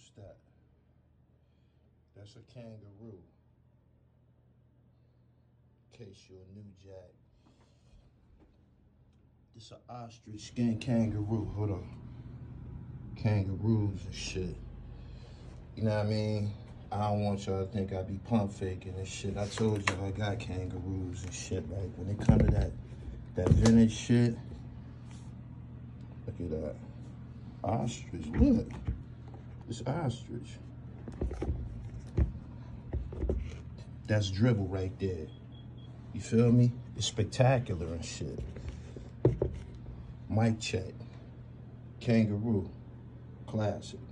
What's that? That's a kangaroo. In case you're a new jack. This an ostrich skin kangaroo. Hold on. Kangaroos and shit. You know what I mean? I don't want y'all to think I be pump faking and shit. I told y'all I got kangaroos and shit. Like when it come to that vintage shit. Look at that. Ostrich, look. It's ostrich. That's dribble right there. You feel me? It's spectacular and shit. Mic check. Kangaroo. Classic.